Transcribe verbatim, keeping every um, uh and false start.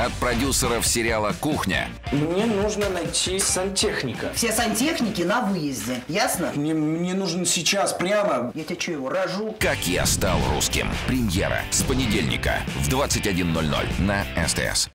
от продюсеров сериала «Кухня». Мне нужно найти сантехника. Все сантехники на выезде, ясно? Мне, мне нужен сейчас, прямо. Я тебе что, его рожу? «Как я стал русским». Премьера с понедельника в двадцать один ноль ноль на СТС.